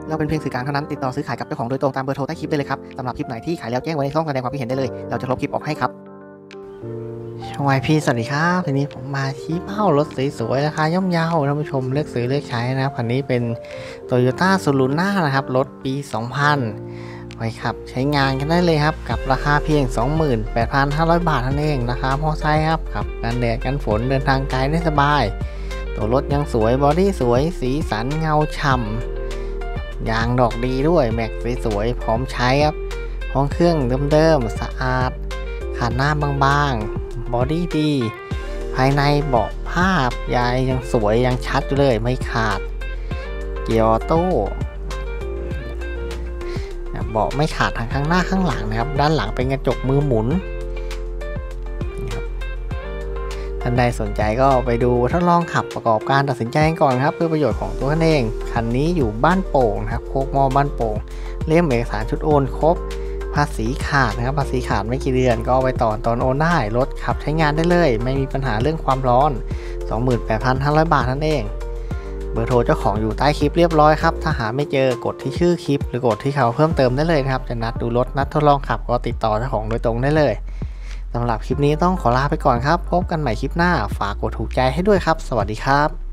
เราเป็นเพียงสื่อกลางเท่านั้นติดต่อซื้อขายกับเจ้าของโดยตรงตามเบอร์โทรใต้คลิปได้เลยครับสำหรับคลิปไหนที่ขายแล้วแจ้งไว้ในช่องแสดงความคิดเห็นได้เลยเราจะลบคลิปออกให้ครับช่องพี่สวัสดีครับทีนี้ผมมาชี้เป้ารถสวยๆราคาย่อมเยาท่านผู้ชมเลือกซื้อเลือกใช้นะครับคันนี้เป็น Toyota Supra นะครับรถปี 2000 ไว้ขับใช้งานกันได้เลยครับกับราคาเพียง 28,500 บาทเท่านั้นเองราคาพอใช้ครับขับกันแดดกันฝนเดินทางไกลได้สบายตัวรถยังสวยบอดี้สวยสีสันเงาฉ่ำยางดอกดีด้วยแม็กสวยๆพร้อมใช้ครับห้องเครื่องเดิมๆสะอาดขาดหน้าบางๆบอดี้ดีภายในเบาะผ้ายายยังสวยยังชัดอยู่เลยไม่ขาดเกียร์ออโต้เบาะไม่ขาดทั้งข้างหน้าข้างหลังนะครับด้านหลังเป็นกระจกมือหมุนท่านใดสนใจก็ไปดูทดลองขับประกอบการตัดสินใจก่อนครับเพื่อประโยชน์ของตัวท่านเองคันนี้อยู่บ้านโป่งนะครับโคกมอบ้านโป่งเล่มเอกสารชุดโอนครบภาษีขาดนะครับภาษีขาดไม่กี่เดือนก็เอาไปต่อตอนโอนได้รถขับใช้งานได้เลยไม่มีปัญหาเรื่องความร้อน 28,500 บาทนั่นเองเบอร์โทรเจ้าของอยู่ใต้คลิปเรียบร้อยครับถ้าหาไม่เจอกดที่ชื่อคลิปหรือกดที่เขาเพิ่มเติมได้เลยนะครับจะนัดดูรถนัดทดลองขับก็ติดต่อเจ้าของโดยตรงได้เลยสำหรับคลิปนี้ต้องขอลาไปก่อนครับพบกันใหม่คลิปหน้าฝากกดถูกใจให้ด้วยครับสวัสดีครับ